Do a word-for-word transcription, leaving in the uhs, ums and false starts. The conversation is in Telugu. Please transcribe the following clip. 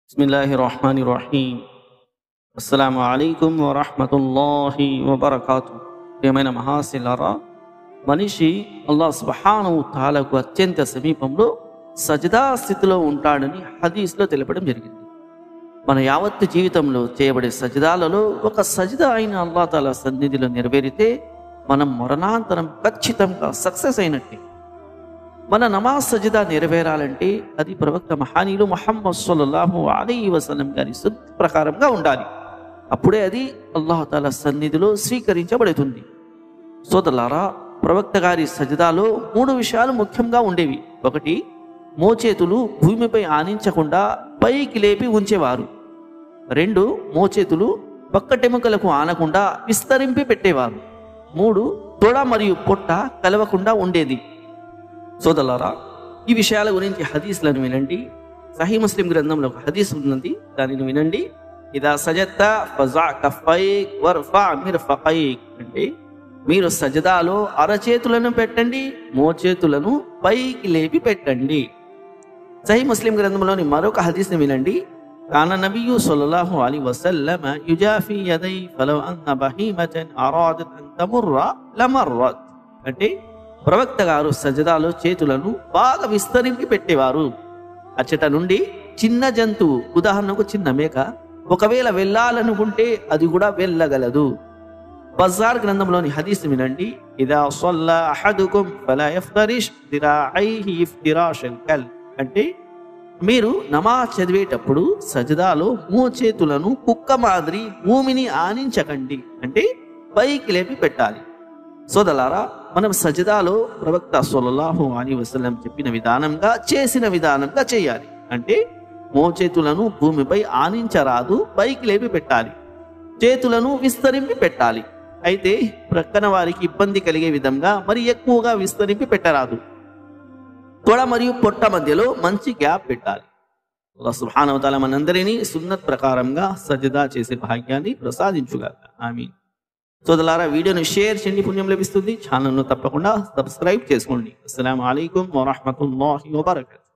బిస్మిల్లాహిర్రహ్మానిర్రహీం. అస్సలాము అలైకుం వరహ్మతుల్లాహి వబరకాతు. ప్రియమైన మహాశిలారా, మనిషి అల్లాహ్ సుబ్హానహు తఆలాకు అత్యంత సమీపంలో సజదా స్థితిలో ఉంటాడని హదీస్లో తెలపడం జరిగింది. మన యావత్తు జీవితంలో చేయబడే సజదాలలో ఒక సజదా అయిన అల్లాహ్ తాలా సన్నిధిలో నెరవేరితే మనం మరణాంతరం ఖచ్చితంగా సక్సెస్ అయినట్టే. మన నమాజ్ సజదా నెరవేరాలంటే అది ప్రవక్త మహానీయులు ముహమ్మద్ సల్లల్లాహు అలైహి వసల్లం గారి సున్నత్ ప్రకారంగా ఉండాలి. అప్పుడే అది అల్లాహ్ తాలా సన్నిధిలో స్వీకరించబడుతుంది. సోదరులారా, ప్రవక్త గారి సజదాలో మూడు విషయాలు ముఖ్యంగా ఉండేవి. ఒకటి, మోచేతులు భూమిపై ఆనించకుండా పైకి లేపి ఉంచేవారు. రెండు, మోచేతులు పక్కటెముకలకు ఆనకుండా విస్తరింపి పెట్టేవారు. మూడు, తొడ మరియు పొట్ట కలవకుండా ఉండేది. సోదరులారా, ఈ విషయాల గురించి హదీస్లను వినండి. సహీ ముస్లిం గ్రంథంలో ఒక హదీస్ ఉన్నది, దానిని వినండి. ఇదా సజద్త ఫజా కఫైక్ వర్ఫా మిర్ఫకైక్ అంటే మీరు సజదాలో అరచేతులను పెట్టండి, మోచేతులను పైకి లేపి పెట్టండి. సహీ ముస్లిం గ్రంథంలోని మరొక హదీస్ని వినండి. కాన నబియు సల్లల్లాహు అలైహి వసల్లం యుజాఫి యదై ఫలౌ అన్న బహీమతన్ అరాదత్ అన్ తముర్ర లమర్రత్ అంటే ప్రవక్త గారు సజదాలో చేతులను బాగా విస్తరించి పెట్టేవారు. అచ్చట నుండి చిన్న జంతువు, ఉదాహరణకు చిన్న మేక, ఒకవేళ వెళ్ళాలనుకుంటే అది కూడా వెళ్ళగలదు. బజార్ గ్రంథంలోని హదీస్ వినండి. ఇదా సల్లా అహదుకుం ఫలా యఫ్తరిష్ దిరాఐహి ఇఫ్తిరాషల్ కల్ అంటే మీరు నమాజ్ చదివేటప్పుడు సజదాలో మోచేతులను కుక్క మాదిరి భూమిని ఆనించకండి అంటే పైకి లేపి పెట్టాలి. సోదరులారా, మనం సజదాలో ప్రవక్త సల్లల్లాహు అలైహి వసల్లం చెప్పిన విధానంగా చేసిన విధానంగా చేయాలి. అంటే మోచేతులను భూమిపై ఆనించరాదు, పైకి లేపి పెట్టాలి. చేతులను విస్తరింపి పెట్టాలి. అయితే ప్రక్కన వారికి ఇబ్బంది కలిగే విధంగా మరి ఎక్కువగా విస్తరింపి పెట్టరాదు. తొడ మరియు పొట్ట మధ్యలో మంచి గ్యాప్ పెట్టాలి. అల్లాహ్ సుబ్హానహు వ తఆలా మనందరినీ సున్నత్ ప్రకారంగా సజదా చేసే భాగ్యాన్ని ప్రసాదించుగాక. ఆమీన్. సోదరులారా, వీడియోను షేర్ చేయండి, పుణ్యం లభిస్తుంది. ఛానల్ను తప్పకుండా సబ్స్క్రైబ్ చేసుకోండి. అస్సలాము అలైకుం వరహ్మతుల్లాహి వబరకాతుహు.